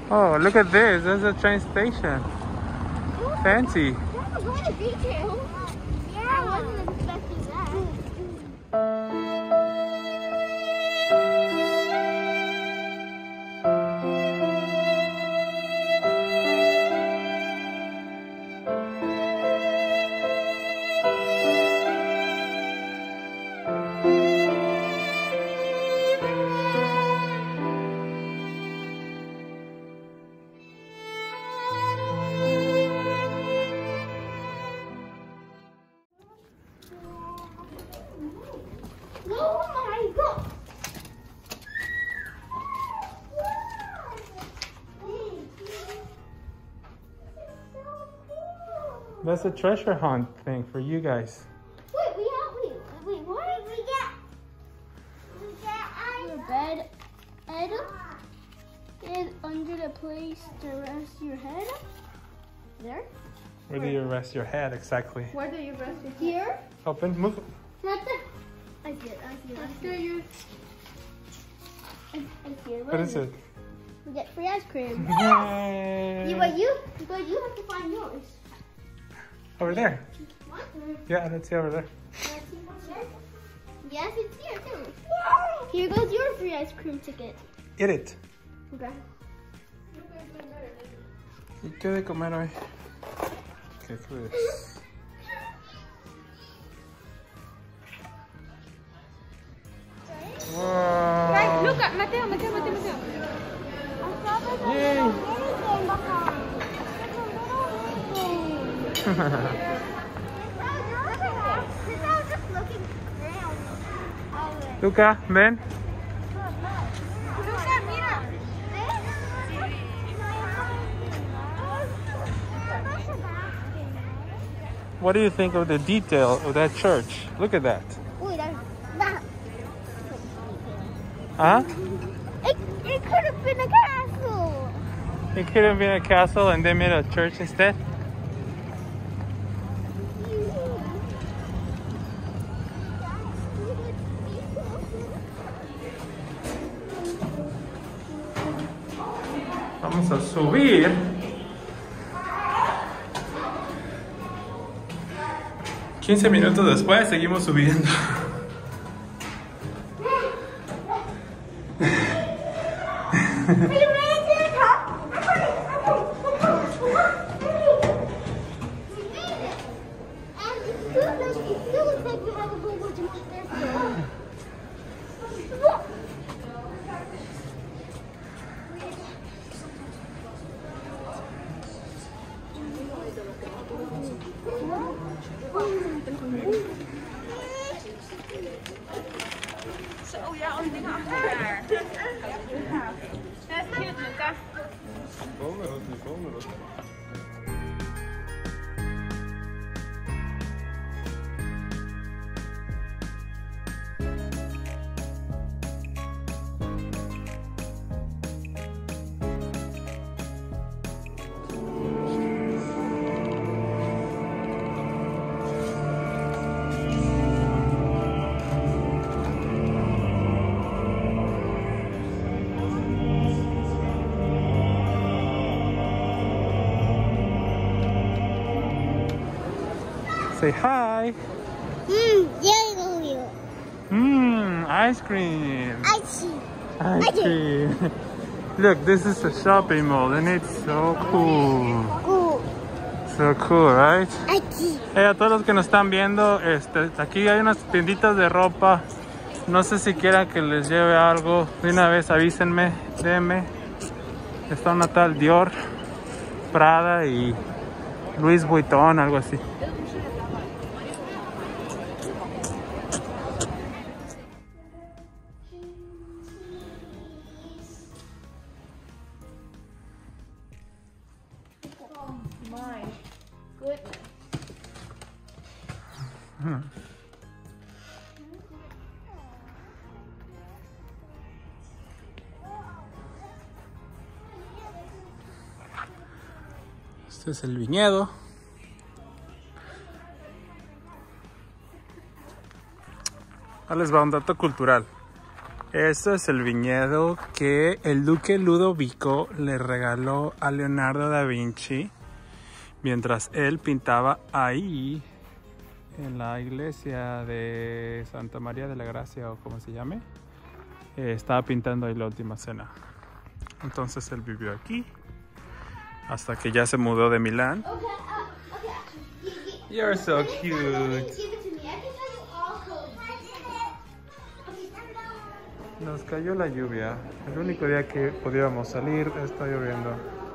Oh, look at this. That's a train station. Fancy. That's going to detail. Yeah. I wasn't expecting that. Oh my God! That's a treasure hunt thing for you guys. Wait, what? We get your bed, Ed, is under the place to rest your head. There. Where do you rest your head exactly? Where do you rest your head? Here. Open, move. Not there. I see it. After you. I see it. What is it? We get free ice cream. Yay. But you have to find yours. Over there. What? Yeah, let's see over there. Yes, it's here too. Here goes your free ice cream ticket. Eat it. Okay. ¿Y qué de comer hoy? ¿Qué es? Wow. Right, look at Mateo. Yay. Luca, ven. What do you think of the detail of that church? Look at that. Huh? It could have been a castle. It could have been a castle and they made a church instead. Vamos a subir. $15 minutos después seguimos subiendo. Oh yeah, on the there. That's cute, Luca. Say hi. Ice cream. Ice cream. Look, this is a shopping mall and it's so cool. So cool, right? A todos los que nos están viendo, aquí hay unas tienditas de ropa. No sé si quieran que les lleve algo. De una vez avísenme, denme. Está una tal Dior, Prada y Louis Vuitton, algo así. My goodness. Este es el viñedo. Ahí les va un dato cultural. Esto es el viñedo que el duque Ludovico le regaló a Leonardo da Vinci mientras él pintaba ahí en la iglesia de Santa María de la Gracia, o como se llame. Estaba pintando ahí la última cena. Entonces él vivió aquí hasta que ya se mudó de Milán. You're so cute. Nos cayó la lluvia. El único día que podíamos salir está lloviendo.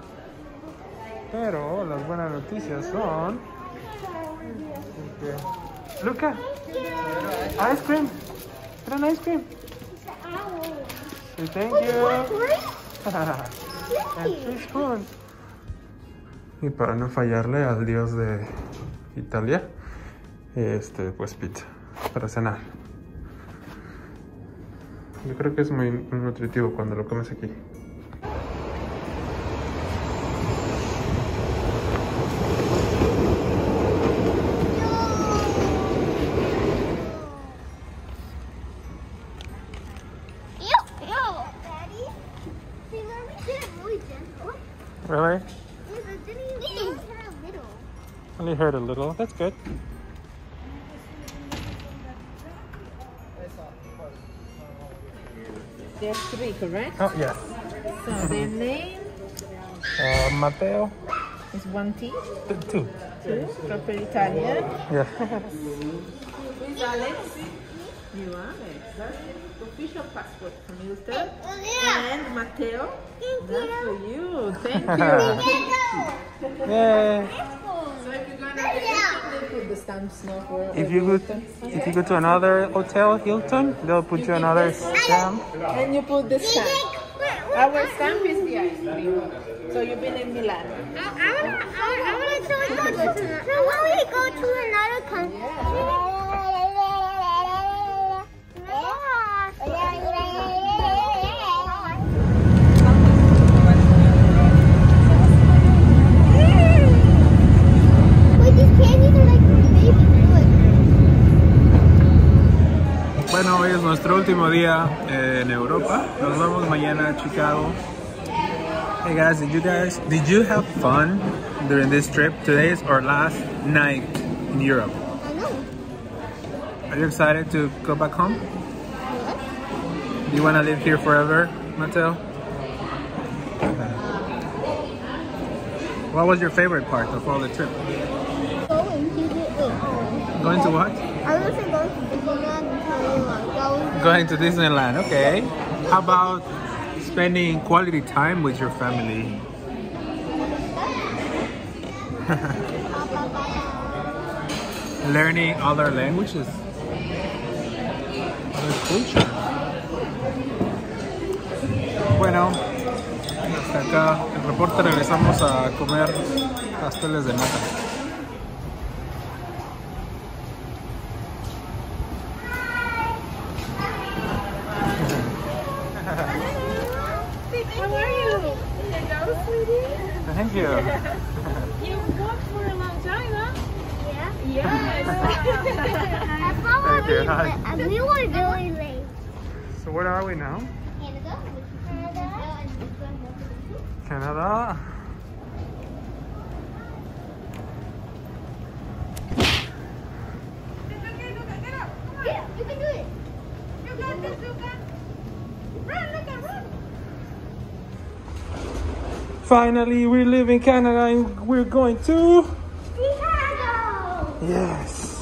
Pero las buenas noticias son... Luca, ice cream. ¿Quieren ice cream? Sí, thank you. And 3 spoons. Y para no fallarle al dios de Italia, pues pizza para cenar. Yo creo que es muy nutritivo cuando lo comes aquí. Really? Only hurt a little. That's good. There's 3, correct? Oh, yes. So their name Matteo. is 1T. 2. 2, proper Italian. Yeah. Who's Alex? You Alex. That's the official passport from Houston. And Matteo. That's for you. Thank you. Yeah. So if you're gonna they put the stamps now for If you go to another hotel, Hilton, they'll put you another stamp. and you put the stamp. Our stamp is the ice cream. So you've been in Milan. I want to go to another country. Bueno, hoy es nuestro último día en Europa. Nos vemos mañana a Chicago. Hey guys, did you have fun during this trip? Today is our last night in Europe. I know. Are you excited to go back home? Do you want to live here forever, Matteo? What was your favorite part of all the trip? Going to what? I was going to Disneyland and Disneyland. Going to Disneyland, okay. How about spending quality time with your family? Learning other languages, other culture. Bueno, hasta acá el reporte. Regresamos a comer pasteles de nata. How are you? Hello, sweetie. Thank you. You've walked for a long time, huh? Yeah. Yes. Thank you. Hi. We were really late. So where are we now? Canada. Yeah, you can do it. You got this, Luca. Run, Luca, run. Finally, we live in Canada and we're going to... Chicago! Yes.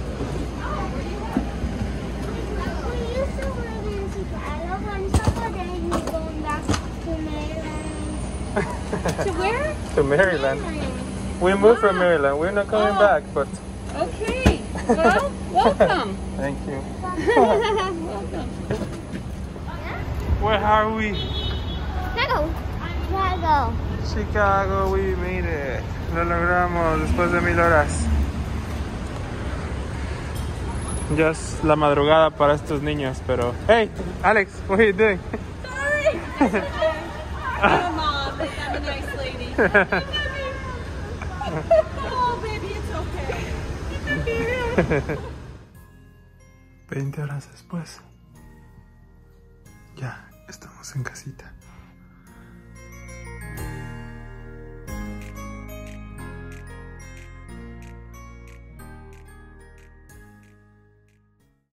We used to live in Chicago, and someday we're going back to Maryland. To where? To Maryland. We moved from Maryland. We're not coming back, but... Okay. Well, welcome. Thank you. Welcome. Where are we? Chicago. Chicago. Chicago, we made it. Lo logramos después de 1000 horas. Ya es la madrugada para estos niños, pero... Hey, Alex, what are you doing? Sorry. I'm Mom. I'm a nice lady. Oh, baby, it's okay. 20 horas después. Ya estamos en casita.